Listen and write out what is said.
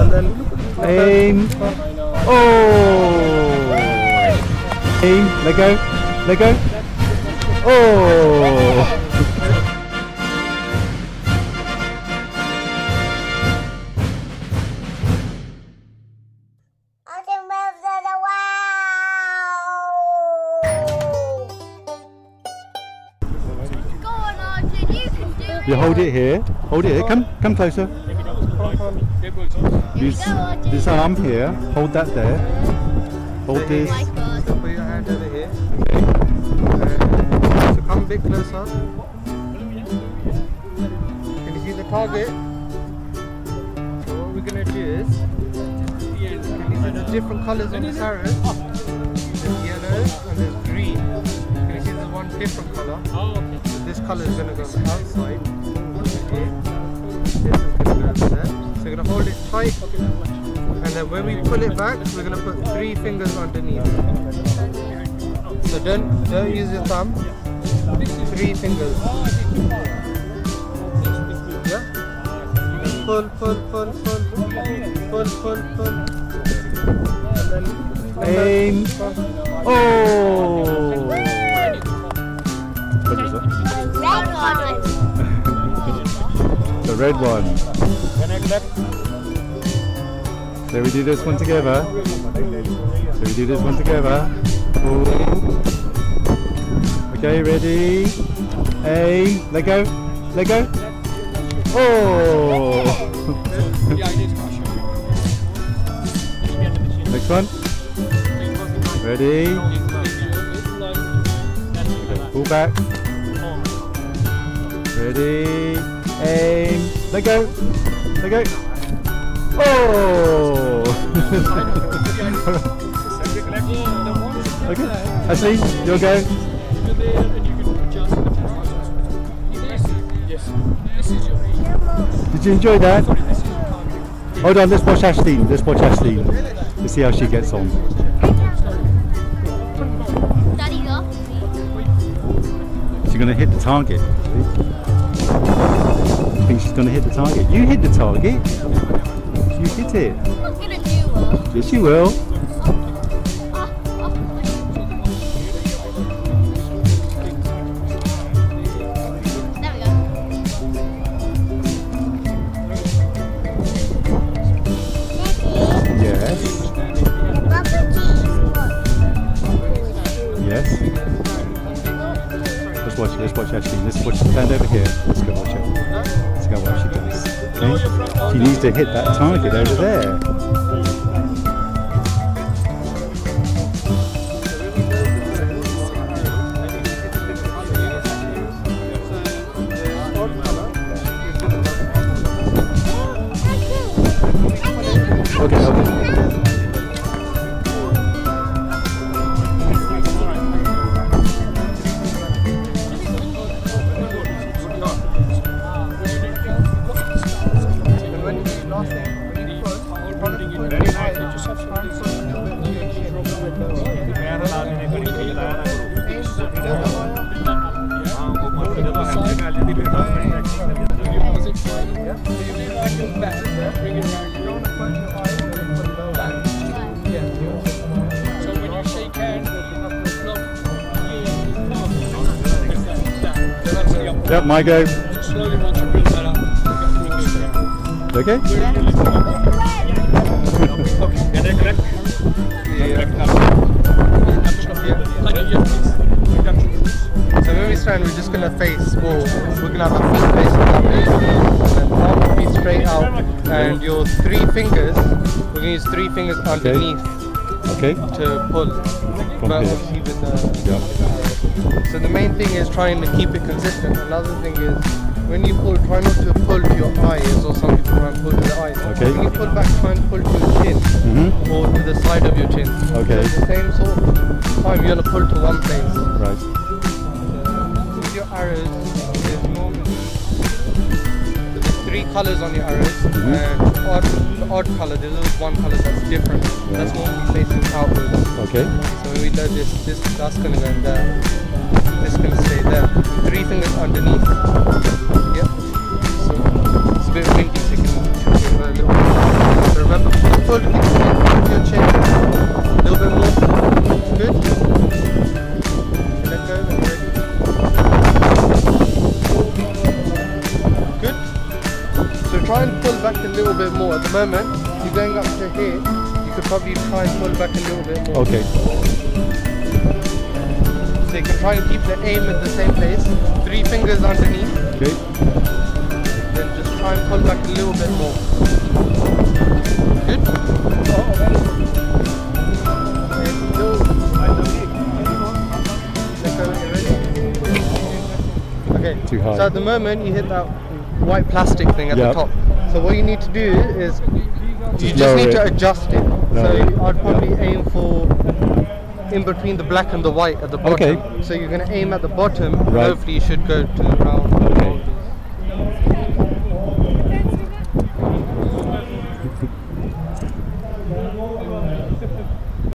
Aim. Oh. Aim. Let go. Let go. Oh. Go on, Arjan, you can do it. You hold it here. Hold it here. Come closer. Use this arm here. Hold that there. Hold this. Oh my God. So put your hand over here. So come a bit closer. Can you see the target? So what we're going to do is, can you see the different colours on this arrow? There's yellow and there's green. Can you see there's one different colour? This colour is going to go on the outside. Okay. This is going to go over there. So we're going to hold it tight. And then when we pull it back, we're going to put 3 fingers underneath. So don't use your thumb. 3 fingers. Yeah? Pull. And then Aim. Oh. What is that? The red one. So we do this one together. Ooh. Okay, ready? Aim. Let go. Let go. Oh. Next one. Ready? Okay, pull back. Ready? Aim. Let go. Let go. Oh! Okay, Ashley, you'll go. Did you enjoy that? Hold on, let's watch Ashley. Let's see how she gets on. Daddy's off. She's going to hit the target. I think she's going to hit the target. You hit the target. You hit it. I'm not gonna do it. Yes, you will. There we go. Yes. Yes. Let's watch Ashley. Let's watch. Stand over here. Let's go watch her. Let's go what she does. Okay? She needs to hit that target over there. Okay. Yep, my go. Slowly once you bring that up. Okay? So when we stand, we're just going to face forward. We're going to have our foot facing that way. And then palm will be straight out. And your 3 fingers, we're going to use 3 fingers underneath to pull. But obviously with the... So the main thing is trying to keep it consistent. Another thing is, when you pull, try not to pull to your eyes, or some people try and pull to the eyes. Okay. When you pull back, try and pull to your chin, or to the side of your chin. Okay. So at the same sort of time, you're going to pull to one place. Right. With your arrows, there's normally 3 colours on your arrows, and the odd colour, there's always one colour that's different. That's normally facing outwards. Okay. So when we do that's going to go in there. This is going to stay there. 3 fingers underneath. Yep. So it's a bit windy, so you can tilt it a little bit. So remember moment, you're going up to here, you could probably try and pull back a little bit more. Okay. So you can try and keep the aim at the same place. 3 fingers underneath. Okay. Then just try and pull back a little bit more. Good? Okay. Too high. So at the moment you hit that white plastic thing at the Yep. top. So what you need to do is you just lower need to it. adjust it. Lower So it. I'd probably Yep. aim for in between the black and the white at the bottom. Okay. So you're going to aim at the bottom. Right. Hopefully you should go to around. Okay.